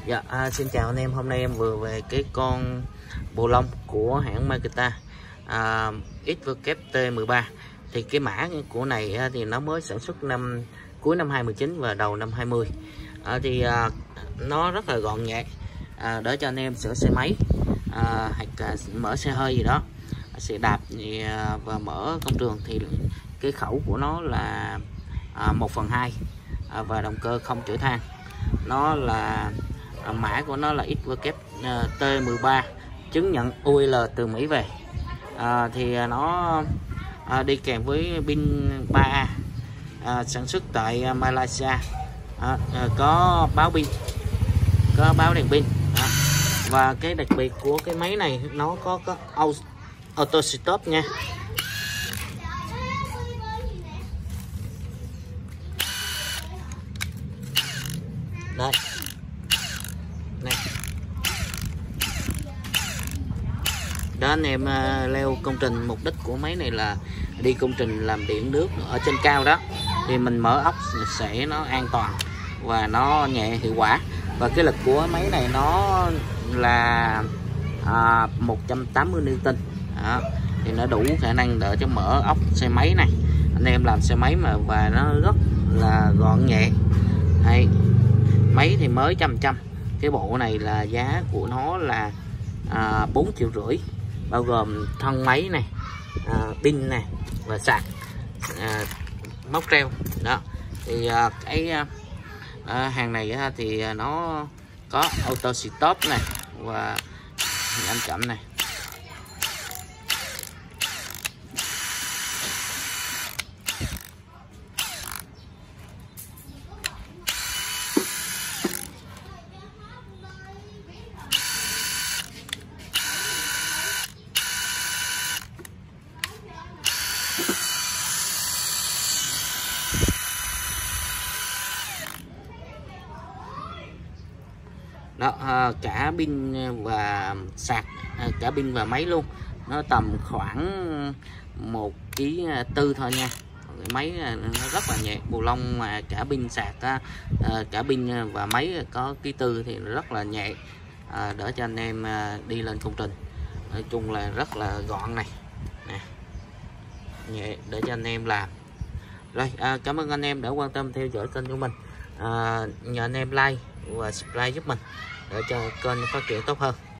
Dạ, xin chào anh em. Hôm nay em vừa về cái con bồ lông của hãng Makita XWT13. Thì cái mã của này thì nó mới sản xuất cuối năm 2019 và đầu năm 20. Nó rất là gọn nhẹ, để cho anh em sửa xe máy hoặc mở xe hơi gì đó, xe đạp và mở công trường. Thì cái khẩu của nó là 1/2 và động cơ không chở than. Nó là mã của nó là XWT13, chứng nhận UL từ Mỹ về. Thì nó đi kèm với pin 3A, sản xuất tại Malaysia, có báo pin, có báo đèn pin. Và cái đặc biệt của cái máy này nó có auto stop nha. Đây này, đó anh em leo công trình. Mục đích của máy này là đi công trình làm điện nước ở trên cao đó, thì mình mở ốc sẽ nó an toàn và nó nhẹ, hiệu quả. Và cái lực của máy này nó là 180 Newton đó, thì nó đủ khả năng để cho mở ốc xe máy này. Anh em làm xe máy mà, và nó rất là gọn nhẹ. Đây, máy thì mới trăm. Cái bộ này là giá của nó là 4,5 triệu, bao gồm thân máy này, pin này và sạc, móc treo đó. Thì cái hàng này thì nó có auto stop này và nhanh chậm này. Đó, cả pin và sạc, cả pin và máy luôn, nó tầm khoảng 1,4 kg thôi nha. Cái máy nó rất là nhẹ, bồ lông mà cả pin sạc, cả pin và máy có 1,4 kg thì rất là nhẹ, để cho anh em đi lên công trình. Nói chung là rất là gọn này nè, nhẹ để cho anh em làm. Rồi, cảm ơn anh em đã quan tâm theo dõi kênh của mình. Nhờ anh em like và subscribe giúp mình để cho kênh phát triển tốt hơn.